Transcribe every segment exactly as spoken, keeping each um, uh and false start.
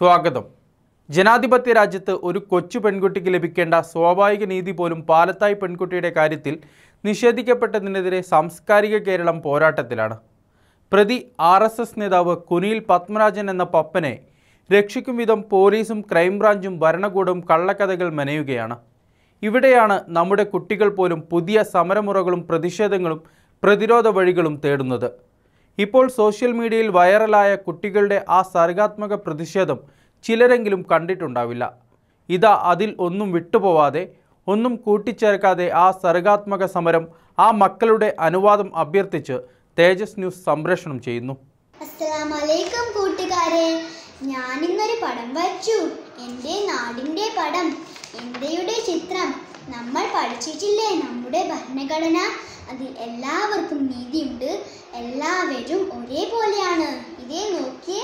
സ്വാഗതം. ജനാധിപത്യ രാജ്യത്ത് ഒരു കൊച്ചു പെൺകുട്ടിക്ക് ലഭിക്കേണ്ട സ്വാഭാവിക നീതി പോലും പാലത്തായി പെൺകുട്ടിയുടെ കാര്യത്തിൽ നിഷേധിക്കപ്പെട്ടതിനെതിരെ സാംസ്കാരിക കേരളം പോരാട്ടത്തിലാണ്. പ്രതി ആർ എസ് എസ് നേതാവ് കുനിയിൽ പത്മരാജൻ എന്ന പപ്പനെ രക്ഷിക്കും വിധം പോലീസും ക്രൈംബ്രാഞ്ചും ഭരണകൂടവും കള്ളക്കഥകൾ മെനയുകയാണ്. ഇവിടെയാണ് നമ്മുടെ കുട്ടികൾ പോലും പുതിയ സമരമുറകളും പ്രതിഷേധങ്ങളും പ്രതിരോധ വഴികളും തേടുന്നത്. ഇപ്പോൾ സോഷ്യൽ മീഡിയയിൽ വൈറലായ കുട്ടികളുടെ ആ സർഗാത്മക പ്രതിഷേധം ചിലരെങ്കിലും കണ്ടിട്ടുണ്ടാവില്ല. ഇതാ അതിൽ ഒന്നും വിട്ടുപോവാതെ, ഒന്നും കൂട്ടിച്ചേർക്കാതെ ആ സർഗാത്മക സമരം ആ മക്കളുടെ അനുവാദം അഭ്യർത്ഥിച്ച് തേജസ് ന്യൂസ് സംപ്രേഷണം ചെയ്യുന്നു. അസ്സലാമു അലൈക്കും കൂട്ടുകാരെ, ഞാനിന്നൊരു പടം വരച്ചു. എൻ്റെ നാടിൻ്റെ പടം, ഇന്ത്യയുടെ ചിത്രം. നമ്മൾ പഠിച്ചിട്ടില്ലേ നമ്മുടെ ഭരണഘടന? അതിൽ എല്ലാവർക്കും നീതിയുണ്ട്, എല്ലാവരും ഒരേപോലെയാണ്. ഇതേ നോക്കിയേ.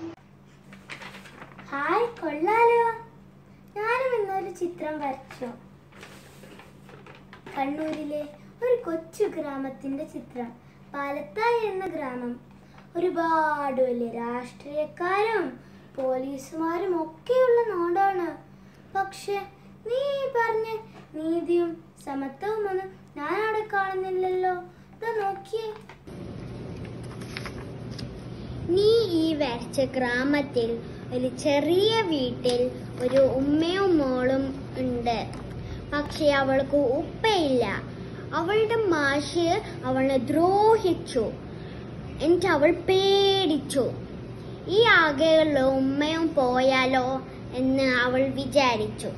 ഹായ്, കൊള്ളാലോ. ഞാനും ഇന്നൊരു ചിത്രം വരച്ചു. കണ്ണൂരിലെ ഒരു കൊച്ചു ഗ്രാമത്തിൻ്റെ ചിത്രം. പാലത്തായി എന്ന ഗ്രാമം. ഒരുപാട് വലിയ രാഷ്ട്രീയക്കാരും പോലീസുമാരും ഒക്കെയുള്ള നാടാണ്. പക്ഷെ നീ പറഞ്ഞ നീതിയും സമത്വവും ഒന്നും ഞാൻ അവിടെ കാണുന്നില്ലല്ലോ. ഇതാ നോക്കിയേ. നീ ഈ വരച്ച ഗ്രാമത്തിൽ ഒരു ചെറിയ വീട്ടിൽ ഒരു ഉമ്മയും മോളും ഉണ്ട്. പക്ഷെ അവൾക്ക് ഉപ്പയില്ല. അവളുടെ മാഷ് അവളെ ദ്രോഹിച്ചു. എന്നിട്ട് അവൾ പേടിച്ചു. ഈ ആകെയുള്ള ഉമ്മയും പോയാലോ എന്ന് അവൾ വിചാരിച്ചു.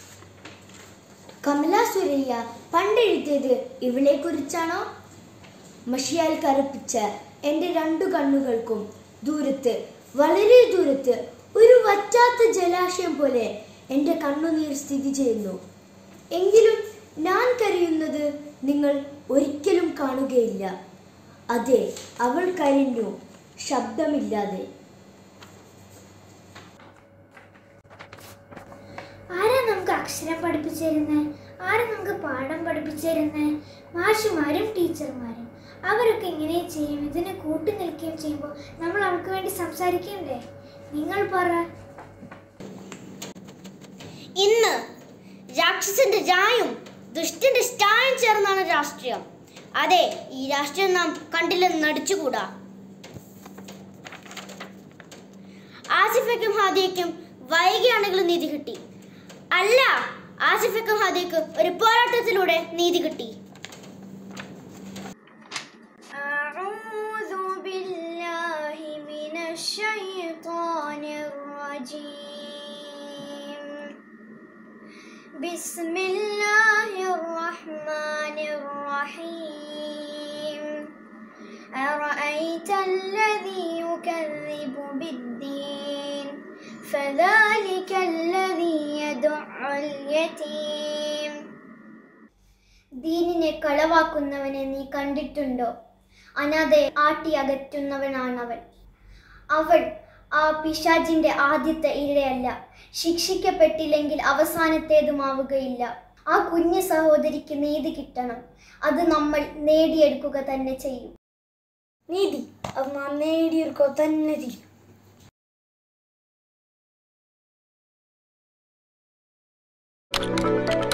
കമല സുരയ്യ പണ്ടെഴുതിയത് ഇവളെ കുറിച്ചാണോ? മഷിയാൽ കറുപ്പിച്ച എൻ്റെ രണ്ടു കണ്ണുകൾക്കും ദൂരത്ത്, വളരെ ദൂരത്ത് ഒരു വറ്റാത്ത ജലാശയം പോലെ എൻ്റെ കണ്ണുനീർ സ്ഥിതി ചെയ്യുന്നു. എങ്കിലും ഞാൻ കരയുന്നത് നിങ്ങൾ ഒരിക്കലും കാണുകയില്ല. അതെ, അവൾ കരഞ്ഞു, ശബ്ദമില്ലാതെ. ആരാ നമുക്ക് അക്ഷരം പഠിപ്പിച്ചിരുന്നേ? ആരാ നമുക്ക് പാഠം പഠിപ്പിച്ചിരുന്നേ? മാഷുമാരും ടീച്ചർമാരും. അവരൊക്കെ ഇങ്ങനെ ചെയ്യും, ഇതിനെ കൂട്ടി നിൽക്കുകയും ചെയ്യുമ്പോൾ നമ്മൾ അവർക്ക് വേണ്ടി സംസാരിക്കണ്ടേ? നിങ്ങൾ പറ. ഇന്ന് രാക്ഷസന്റെ രായും ദുഷ്ടന്റെ സ്റ്റായും ചേർന്നാണ് രാഷ്ട്രീയം. അതെ, ഈ രാഷ്ട്രീയം നാം കണ്ടില്ലെന്ന് നടിച്ചുകൂടാ. ആസിഫയ്ക്കും ഹാദിയയ്ക്കും വൈകിയാണെങ്കിലും നീതി കിട്ടി. അല്ല, ആസിഫയ്ക്കും ഹാദിയയ്ക്കും ഒരു പോരാട്ടത്തിലൂടെ നീതി കിട്ടി. അഊദു ബില്ലാഹി മിനശ് ശൈത്വാനിർ റജീം. ബിസ്മില്ലാഹിർ റഹ്മാനിർ റഹീം. അറഅയ്തല്ലദീ യുകദ്ദിബു ബിദ്ദീൻ ഫദാലിക അല്ലദീ യദ്ഉൽ യതീം. ദീനിനെ കളവാക്കുന്നവനെ നീ കണ്ടിട്ടുണ്ടോ? അനാഥയെ ആട്ടി അകറ്റുന്നവനാണവൻ. അവൻ ആ പിശാചിന്റെ ആദ്യത്തെ ഇരയല്ല. ശിക്ഷിക്കപ്പെട്ടില്ലെങ്കിൽ അവസാനത്തേതുമാവുകയില്ല. ആ കുഞ്ഞു സഹോദരിക്ക് നീതി കിട്ടണം. അത് നമ്മൾ നേടിയെടുക്കുക തന്നെ ചെയ്യും. നീതി അത് നാം നേടിയെടുക്കുക തന്നെ ചെയ്യും.